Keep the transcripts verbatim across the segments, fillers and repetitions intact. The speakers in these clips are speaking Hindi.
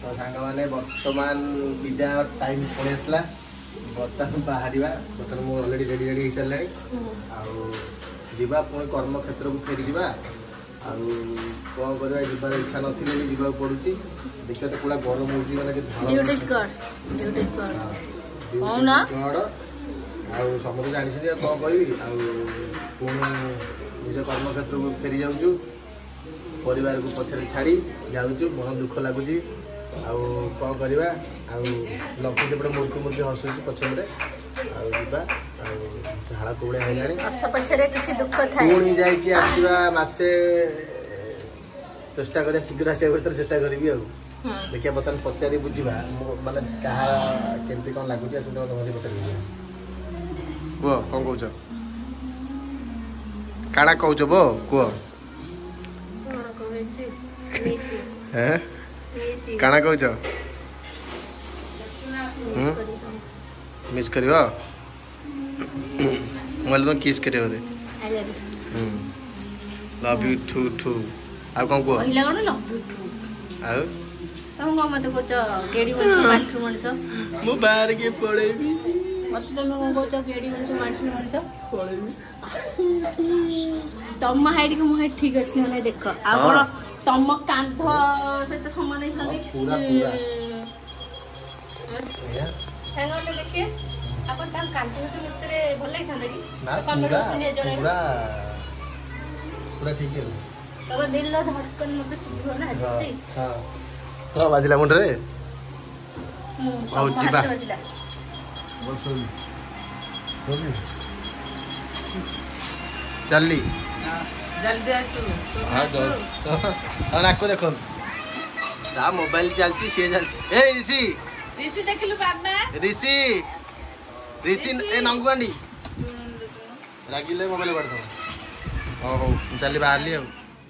तो सांग मैंने बर्तमान विदा टाइम पड़े आसला बर्तमान बाहर बर्तमान मुझे अलरेडी रेडी रेडी हो सारे आवा पुणी कर्म क्षेत्र को फेरी जा कौन करवा जीवार इच्छा ना जीवा पड़ू देखिए तो पूरा गरम हो समझ जानी कौन कह पुणी निज कर्म क्षेत्र को फेरी जाऊँ परिवार को पछरे छाड़ी जाऊँ मन दुख लगुच कौन करवा लक्ष्मी सेपटे मूर्ति मूर्ति हसुच पछरे झाड़ कौड़े है पुणी जाकि आसवा मसे चेष्टा कर शीघ्र आसा भर चेष्टा करी देखिए बर्तमान पचारि बुझा मानने क्या केमती कौन लगुच मत पचार कह कौन कौच काଣା कौच बो कह काଣା कौच मिस कर तुम किस कर लव यू टू टू आ कौन कह मु बाहर के पड़ेबी मत तुम कौन कौच केड़ी मनुष्य माटी मनुष्य तम हाइट को मुझे ठीक अच्छे ना देख आप तम कांध सहित समान पूरा पूरा देखिए आप कांध सहित मिस्त्री भल लगी ना पूरा पूरा पूरा ठीक है तब दिल धड़कन मत सुबियो ना हां हां बाजिला मुंडरे हां जीवा बाजिला बोल सुन सुन चलली जल्दी आसु हां तो और आको देखो ता मोबाइल चलची से चलची ए ऋषि ऋषि देखलु बाबा ऋषि ऋषि ए नंगुआंडी रागिले मोबाइल पड़ दो हो हो चली बाहर ली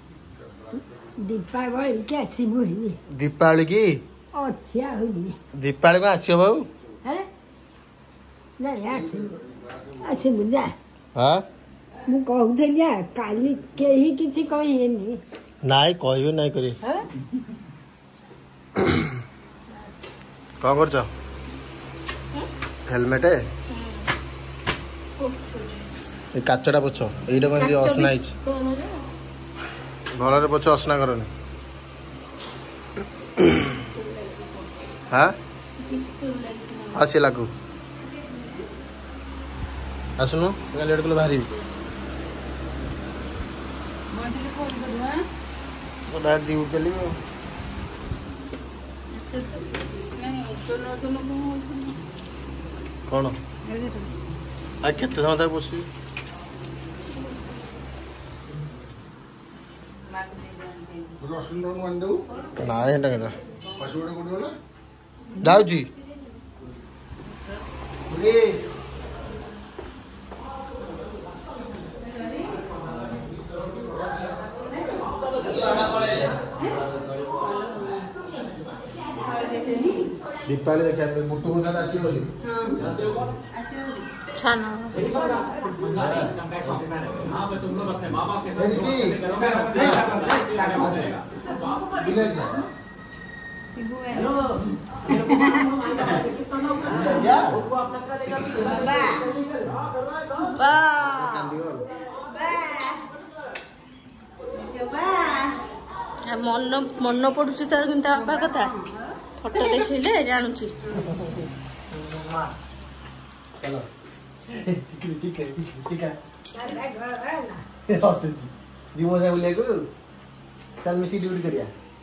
दीपावली के आसीबो ही दीपावली की अच्छा होली दीपावली को आसियो बाबू हैं ना यार आसीबो जा हां मु कहूथलिया काली केही किछि कहिएनी नाइ कहबे नाइ करी हैं कौन कर हेलमेट है काचटा पोछ ये असना घर पोछ असना करनी हाँ हाँ सी लगू आसुनु लेट कल बाहर डायरेक्ट दी चली कौन आ केते समय तक बस ना हेटा के जाऊँ दीपावली देखा मुटु मुदा आसी बोली छाना मन मन पड़ुची तार किंता बापा कथा फोटो देखिले जानुची चलो ठीक है ठीक है हसुची जीवो से बोले को चल मिसी ड्यूटी करिया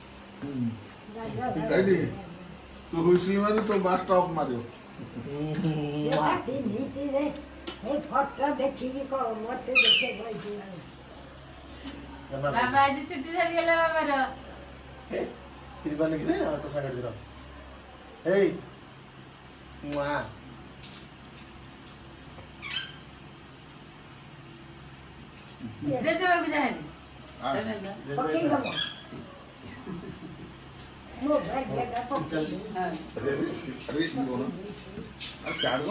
कैडी तू हुसी माने तो बास टॉप मारियो बाती नीति रे ए फोटो देखि की को मते देखे गई बाबा आज छुट्टी चली गेला बाबा रो सिरबान के रे तो सागर दिरो ए मुआ दे जो को जाहे ओके गमो नो बैग लगा तो हां अरे अरे बोलो अच्छा आड़ गो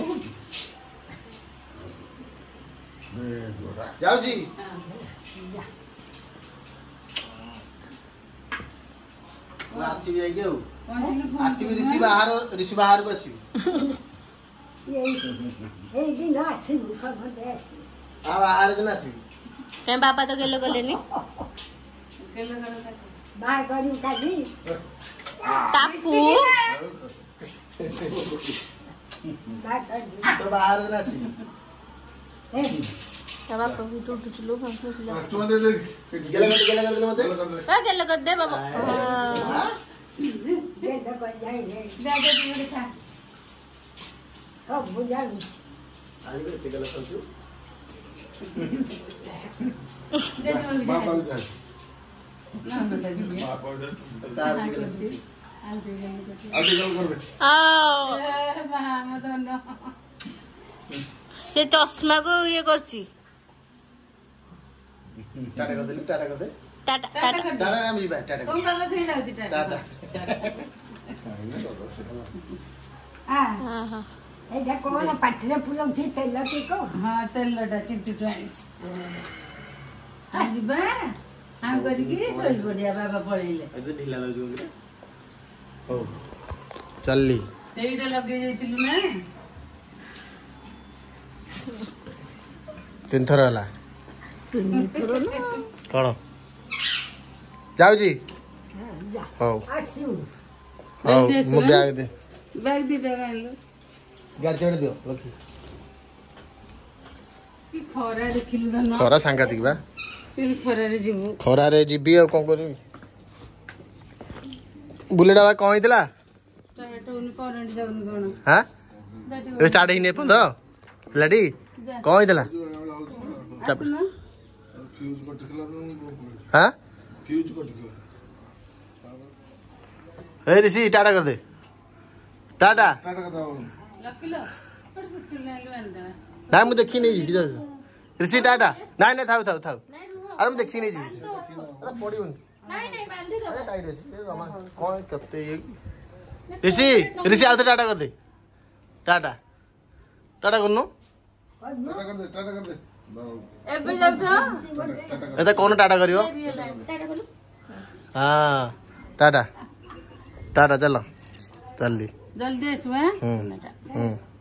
जाओ जी आसीबी जाइके आउ आसीबी ऋषि बाहर ऋषि बाहर को आसीबी ଏଇ ଦିନ ଆସିବୁ ସମସ୍ତେ ଆସିବୁ आ बाहर दिन आसीबी के बाबा तो गेलो गलेनी गेलो गेलो ताको ବାହା କରିବୁ କାଲି ताकू ବାହା କରିବୁ तो बाहर दिन आसीबी क्या बाबा भी तो टूट लो हम कुछ ला चुमा दे दे गेला कर गेला कर दे मते ए गेलो कर दे बाबा ଯେତେ କହିଯାଇ दे दे तू खा ସବୁ ଜାଣୁ आज भी ते गेला करछु दे जो बाप आ जा ना ना दे बाप आ जा तार भी गेला आगे चल कर दे आओ ए मामा धन ये चश्मा को ये करची टाटा कर दे टाटा कर दे टाटा टाटा टाटा नाम जी टाटा तुम बाबा से जाऊ छी टाटा खाइने कर दे आ हां हां ଏଇଟା କଣ ପାଟିରେ ପୁରଉଛି ତେଲ ଟିକ हां तेलटा चिट्टी ट्राइच आ जिबा हां करी की सोई पडिया बाबा पळेइले अरे ढीला लाग जो हो चलली ସେଇଟା ଲଗେଇ ଯାଇଥିଲୁ ନା तीन थर हला कौन जाऊजी हो ଆସିବୁ हो मु बैग दे ବ୍ୟାଗ ଦିଟା ଆଣିଲୁ गाड़ी चढ़ दियो रखी କି ଖରା ଦେଖିଲୁ ଧନ खरा सांगातिक बा କି ଖରାରେ ଯିବୁ खरा रे जीबी और कोन करबी बुलेट बा कोन हितला ଷ୍ଟାର୍ଟ ହଉନି କରେଣ୍ଟ ଯାଉନି କଣ हां ଗାଡ଼ି ए स्टार्ट ही नहीं पंद लडी जा। कोन हितला ଆସୁନ फ्यूज कटिसला तो हां फ्यूज कटिसला ए ऋषि टाटा कर दे टाटा टाटा का दाव ଲକିଲ पर ସୁତୁଲ ନାଇଲୁ ଆଣିଦା ना मु देखी नहीं जी ऋषि टाटा नहीं नहीं थाउ थाउ थाउ अरे मु देखी नहीं जी अरे पड़ीबन नहीं नहीं बांधी दो अरे टाइट अछि ए मामा कोन कते ये ऋषि ऋषि आउते टाटा कर दे टाटा टाटा करनु टाटा कर दे टाटा कर दे दाव ଏବେ ଯାଉଛ टाटा कर ए त कोन टाटा करियो टाटा बोलो हां टाटा टाटा चलो जल्दी ଜଲ୍ଦି ଆସିବୁ ହାଁ हम्म हम्म